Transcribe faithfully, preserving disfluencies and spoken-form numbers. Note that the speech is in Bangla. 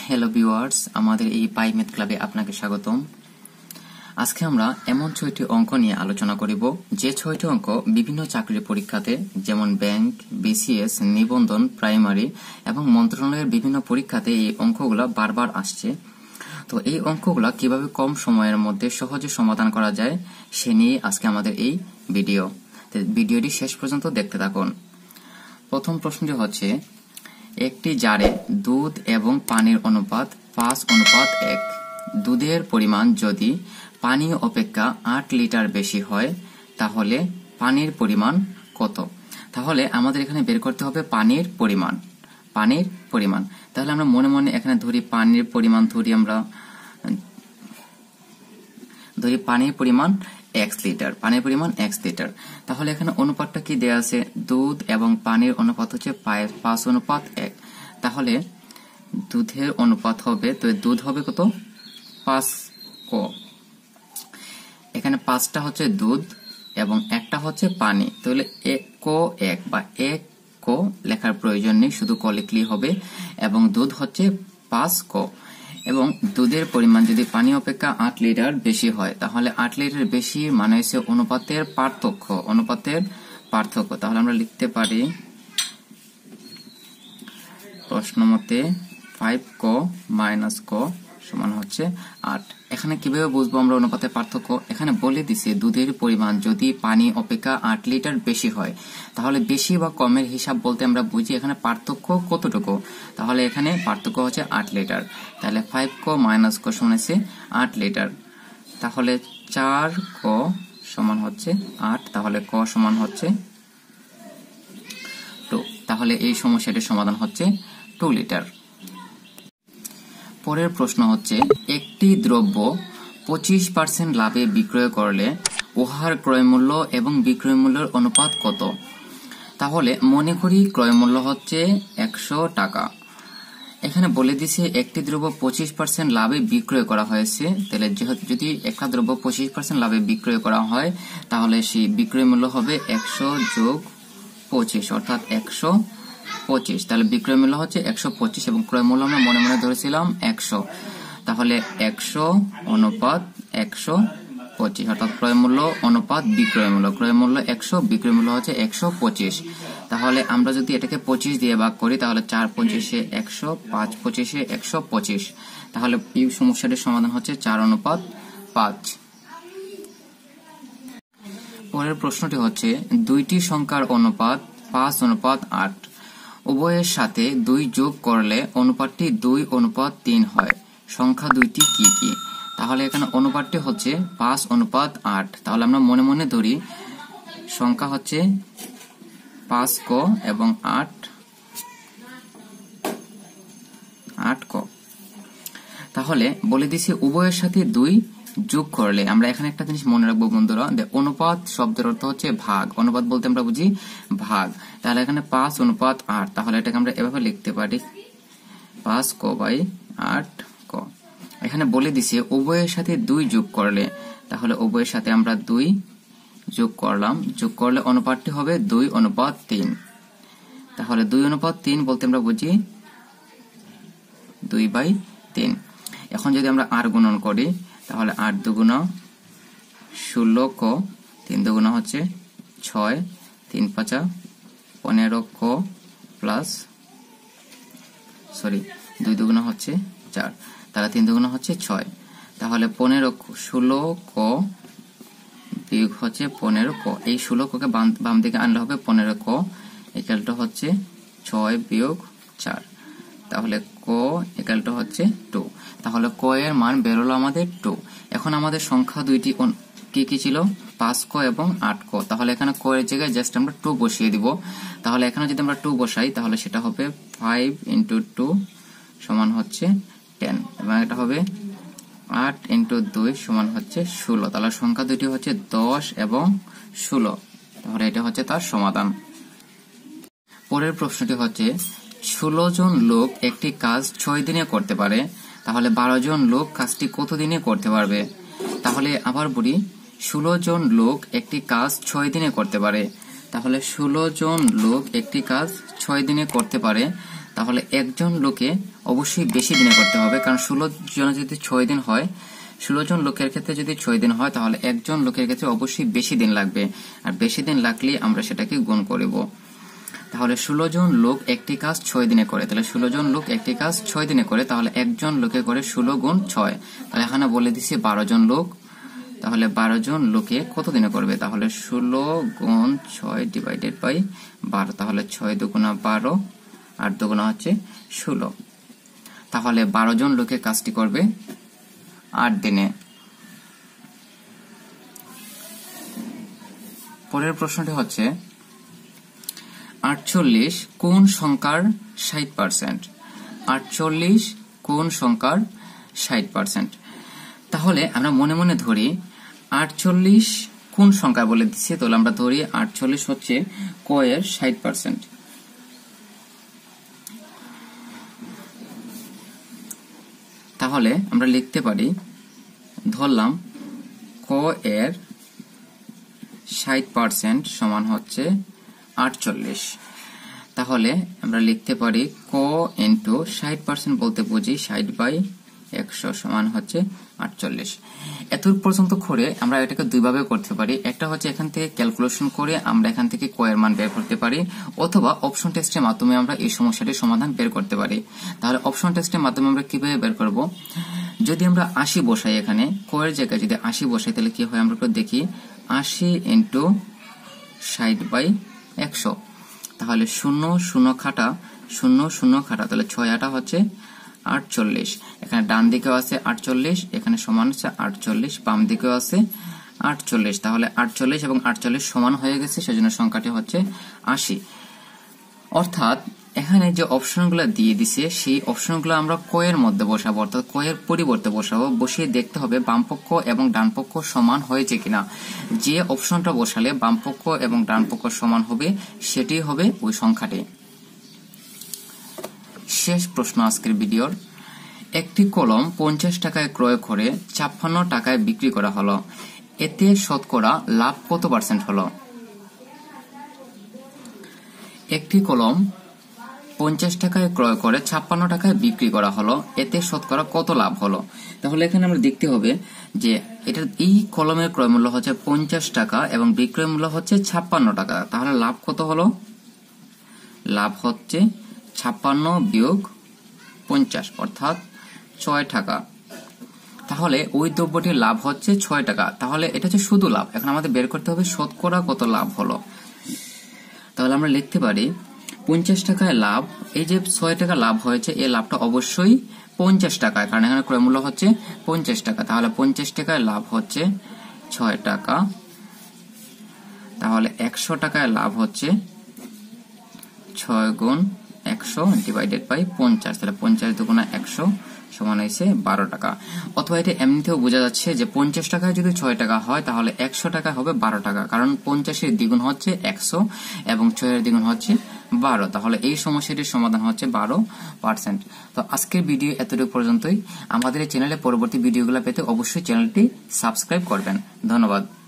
হ্যালো ভিউয়ার্স, আমাদের এই পাই ম্যাথ ক্লাবে আপনাকে স্বাগতম। আজকে আমরা এমন ছয়টি অঙ্ক নিয়ে আলোচনা করিব যে ছয়টি অঙ্ক বিভিন্ন চাকরির পরীক্ষাতে যেমন ব্যাংক, বিসিএস, নিবন্ধন, প্রাইমারি এবং মন্ত্রণালয়ের বিভিন্ন পরীক্ষাতে এই অঙ্কগুলো বারবার আসছে। তো এই অঙ্কগুলো কিভাবে কম সময়ের মধ্যে সহজে সমাধান করা যায় সে নিয়ে আজকে আমাদের এই ভিডিও। ভিডিওটি শেষ পর্যন্ত দেখতে থাকুন। প্রথম প্রশ্নটি হচ্ছে, একটি জারে দুধ এবং পানির অনুপাত পাঁচ অনুপাত এক। দুধের পরিমাণ যদি পানি অপেক্ষা আট লিটার বেশি হয় তাহলে পানির পরিমাণ কত? তাহলে আমাদের এখানে বের করতে হবে পানির পরিমাণ। পানির পরিমাণ তাহলে আমরা মনে মনে এখানে ধরি পানির পরিমাণ ধরি আমরা ধরি পানির পরিমাণ এক লিটার। পানির পরিমাণ এক লিটার। তাহলে এখানে অনুপাতটা কি দেয়া আছে? দুধ এবং পানির অনুপাত হচ্ছে পাঁচ অনুপাত এক। তাহলে দুধের অনুপাত হবে, তো দুধ হবে কত? পাঁচ ক। এখানে পাঁচটা হচ্ছে দুধ এবং একটা হচ্ছে পানি। তাহলে এক ক এক বা এক ক লেখার প্রয়োজন নেই, শুধু ক লিখলেই হবে। এবং দুধ হচ্ছে পাঁচ ক। এবং দুধের পরিমাণ যদি পানি অপেক্ষা আট লিটার বেশি হয় তাহলে আট লিটার বেশি মানে হচ্ছে অনুপাতের পার্থক্য। অনুপাতের পার্থক্য তাহলে আমরা লিখতে পারি প্রশ্ন মতে ফাইভ ক মাইনাস ক সমান হচ্ছে আট। এখানে কিভাবে বুঝবো আমরা অনুপাতের পার্থক্য? এখানে বলে দিছে দুধের পরিমাণ যদি পানি অপেক্ষা আট লিটার বেশি হয় তাহলে বেশি বা কমের হিসাব বলতে আমরা বুঝি এখানে পার্থক্য কতটুকু। তাহলে এখানে পার্থক্য হচ্ছে আট লিটার। তাহলে ফাইভ ক মাইনাস ক সমান হচ্ছে আট লিটার। তাহলে চার ক সমান হচ্ছে আট। তাহলে ক সমান হচ্ছে টু। তাহলে এই সমস্যাটির সমাধান হচ্ছে টু লিটার। পরের প্রশ্ন হচ্ছে, একটি দ্রব্য পঁচিশ পার্সেন্ট লাভে বিক্রয় করলে উহার ক্রয় মূল্য এবং বিক্রয় মূল্যের অনুপাত কত? তাহলে মনে করি ক্রয় মূল্য হচ্ছে একশো টাকা। এখানে বলে দিছে একটি দ্রব্য পঁচিশ পার্সেন্ট লাভে বিক্রয় করা হয়েছে। তাহলে যদি একটা দ্রব্য পঁচিশ পার্সেন্ট লাভে বিক্রয় করা হয় তাহলে সেই বিক্রয় মূল্য হবে একশো যোগ পঁচিশ অর্থাৎ একশো পঁচিশ। তাহলে বিক্রয় মূল্য হচ্ছে একশো পঁচিশ এবং ক্রয় মূল্য আমরা মনে মনে ধরেছিলাম একশো। তাহলে একশো অনুপাত একশো পঁচিশ অর্থাৎ ক্রয় মূল্য অনুপাত বিক্রয় মূল্য। ক্রয় মূল্য একশো, বিক্রয় মূল্য হচ্ছে একশো পঁচিশ। তাহলে আমরা যদি এটাকে পঁচিশ দিয়ে ভাগ করি তাহলে চার পঁচিশে একশো, পাঁচ পঁচিশে একশো পঁচিশ। তাহলে এই সমস্যাটির সমাধান হচ্ছে চার অনুপাত পাঁচ। পরের প্রশ্নটি হচ্ছে, দুইটি সংখ্যার অনুপাত পাঁচ অনুপাত আট। উভয়ের সাথে দুই যোগ করলে অনুপাতটি দুই অনুপাত তিন হয়। সংখ্যা দুইটি কি কি? তাহলে এখানে অনুপাতটি হচ্ছে পাঁচ অনুপাত আট। তাহলে আমরা মনে মনে ধরি সংখ্যা হচ্ছে পাঁচ ক এবং আট আট ক। তাহলে বলে দিছি উভয়ের সাথে দুই যোগ করলে, আমরা এখানে একটা জিনিস মনে রাখবো বন্ধুরা, অনুপাত শব্দের অর্থ হচ্ছে ভাগ। অনুপাত বলতে আমরা বুঝি ভাগ। তাহলে এখানে পাঁচ অনুপাত আট। তাহলে এটাকে আমরা এভাবে লিখতে পারি পাঁচ ক বাই আট ক। এখানে বলে দিছে উভয়ের সাথে দুই যোগ করলে, তাহলে উভয়ের সাথে আমরা দুই যোগ করলাম। যোগ করলে অনুপাতটি হবে দুই অনুপাত তিন। তাহলে দুই অনুপাত তিন বলতে আমরা বুঝি দুই বাই তিন। এখন যদি আমরা আর গুণন করি তাহলে আট দুগুণ ষোলো ক, তিন দুগুণ হচ্ছে ছয়, তিন পাঁচা পনেরো ক প্লাস সরি দুই দুগুণ হচ্ছে চার। তাহলে তিন দুগুণ হচ্ছে ছয়। তাহলে পনেরো ষোলো ক বিয়োগ হচ্ছে পনেরো ক। এই ষোলো ককে বাম দিকে আনলে হবে পনেরো ক ইকুয়ালটা হচ্ছে ছয় বিয়োগ চার। তাহলে ক ইকুয়ালটা হচ্ছে টু। তাহলে ক এর মান বেরোলো আমাদের টু। এখন আমাদের সংখ্যা দুইটি কি কি ছিল? পাঁচ ক এবং আট ক। তাহলে এখানে ক এর জায়গায় জাস্ট আমরা টু বসিয়ে দিব। তাহলে এখানে যদি আমরা টু বসাই তাহলে সেটা হবে ফাইভ ইন্টু টু সমান হচ্ছে টেন এবং এটা হবে আট ইন্টু দুই সমান হচ্ছে ষোলো। তাহলে সংখ্যা দুইটি হচ্ছে দশ এবং ষোলো। তাহলে এটা হচ্ছে তার সমাধান। পরের প্রশ্নটি হচ্ছে, ষোলো জন লোক একটি কাজ ছয় দিনে করতে পারে, তাহলে বারো জন লোক কাজটি কত দিনে করতে পারবে? তাহলে আবার বলি, ষোলো জন লোক একটি কাজ ছয় দিনে করতে পারে। তাহলে ষোলো জন লোক একটি কাজ ছয় দিনে করতে পারে। তাহলে একজন লোকে অবশ্যই বেশি দিনে করতে হবে, কারণ ষোলো জন যদি ছয় দিন হয়, ষোলো জন লোকের ক্ষেত্রে যদি ছয় দিন হয় তাহলে একজন লোকের ক্ষেত্রে অবশ্যই বেশি দিন লাগবে, আর বেশি দিন লাগলে আমরা সেটাকে গুণ করব। তাহলে ষোলো জন লোক একটি কাজ ছয় দিনে করে, তাহলে ষোলো জন লোক একটি কাজ ছয় দিনে করে, তাহলে একজন লোকে করে ষোলো গুণ ছয়, তাহলে এখানে বলে দিচ্ছি বারো জন লোক। তাহলে বারো জন লোকে কত দিনে করবে, তাহলে ষোলো গুণ ছয় ডিভাইডেড বাই বারো, তাহলে ছয় দুগুণা বারো, আট দুগুণা হচ্ছে ষোলো। তাহলে বারো জন লোকে কাজটি করবে আট দিনে। পরের প্রশ্নটি হচ্ছে আটচল্লিশ কোন সংখ্যার ষাট পার্সেন্ট? আটচল্লিশ কোন সংখ্যার ষাট পার্সেন্ট? তাহলে আমরা মনে মনে ধরি আটচল্লিশ কোন সংখ্যা বলে দিচ্ছে, তাহলে আমরা ধরি আটচল্লিশ হচ্ছে ক এর ষাট পার্সেন্ট। তাহলে আমরা লিখতে পারি, ধরলাম ক এর ষাট পার্সেন্ট সমান হচ্ছে আটচল্লিশ। তাহলে আমরা লিখতে পারি ক ইন্টু ষাট পার্সেন্ট বলতে বুঝি ষাট বাই একশো সমান হচ্ছে আটচল্লিশ। এত পর্যন্ত করে আমরা এটাকে দুইভাবে করতে পারি, একটা হচ্ছে এখান থেকে ক্যালকুলেশন করে আমরা এখান থেকে ক এর মান বের করতে পারি, অথবা অপশন টেস্টের মাধ্যমে আমরা এই সমস্যাটির সমাধান বের করতে পারি। তাহলে অপশন টেস্টের মাধ্যমে আমরা কিভাবে বের করব, যদি আমরা আশি বসাই, এখানে ক এর জায়গায় যদি আশি বসাই তাহলে কি হয় আমরা একটু দেখি, আশি ইন্টু ষাট বাই একশো, তাহলে শূন্য শূন্য খাটা শূন্য শূন্য খাটা, তাহলে ছয় আটা হচ্ছে আটচল্লিশ, এখানে ডান দিকেও আছে আটচল্লিশ, এখানে সমান হচ্ছে আটচল্লিশ, বাম দিকেও আছে আটচল্লিশ, তাহলে আটচল্লিশ এবং আটচল্লিশ সমান হয়ে গেছে, সেজন্য সংখ্যাটি হচ্ছে আশি। অর্থাৎ এখানে যে অপশনগুলো দিয়ে দিছে সেই অপশনগুলো আমরা ক এর মধ্যে বসাবো, অর্থাৎ ক এর পরিবর্তে বসাবো, বসিয়ে দেখতে হবে বামপক্ষ এবং ডানপক্ষ সমান হয়েছে কিনা। যে অপশনটা বসালে বামপক্ষ এবং ডানপক্ষ সমান হবে সেটি হবে ওই সংখ্যাটি। শেষ প্রশ্ন আজকের ভিডিওর, একটি কলম পঞ্চাশ টাকায় ক্রয় করে ছাপ্পান্ন টাকায় বিক্রি করা হলো, এতে শতকরা লাভ কত পার্সেন্ট হলো? একটি কলম পঞ্চাশ টাকায় ক্রয় করে ছাপ্পান্ন টাকায় বিক্রি করা হলো, এতে শতকরা কত লাভ হলো? তাহলে এখানে আমরা দেখতে হবে যে এটা এই কলমের ক্রয় মূল্য হচ্ছে পঞ্চাশ টাকা এবং বিক্রয় মূল্য হচ্ছে ছাপ্পান্ন টাকা, তাহলে লাভ কত হলো? লাভ হচ্ছে ছাপ্পান্ন বিয়োগ পঞ্চাশ অর্থাৎ ছয় টাকা। তাহলে ওই দ্রব্যটির লাভ হচ্ছে ছয় টাকা, তাহলে এটা হচ্ছে শুধু লাভ। এখন আমাদের বের করতে হবে শতকরা কত লাভ হলো। তাহলে আমরা লিখতে পারি পঞ্চাশ টাকায় লাভ, এই যে ছয় টাকা লাভ হয়েছে এই লাভটা অবশ্যই পঞ্চাশ টাকায়, কারণ এখানে ক্রয় মূল্য হচ্ছে পঞ্চাশ টাকা, তাহলে পঞ্চাশ টাকায় লাভ হচ্ছে ছয় টাকা, তাহলে একশো টাকায় লাভ হচ্ছে ছয় গুণ একশো ডিভাইডেড বাই পঞ্চাশ, তাহলে পঞ্চাশ দুগুণা একশো সমান হয়েছে বারো টাকা। অথবা এটা এমনিতেও বোঝা যাচ্ছে যে পঞ্চাশ টাকায় যদি ছয় টাকা হয় তাহলে একশো টাকা হবে বারো টাকা, কারণ পঞ্চাশের দ্বিগুণ হচ্ছে একশো এবং ছয়ের দ্বিগুণ হচ্ছে বারো, তাহলে এই সমস্যাটির সমাধান হচ্ছে বারো পার্সেন্ট। তো আজকের ভিডিও এতটুকু পর্যন্তই। আমাদের এই চ্যানেলে পরবর্তী ভিডিওগুলো পেতে অবশ্যই চ্যানেলটি সাবস্ক্রাইব করবেন। ধন্যবাদ।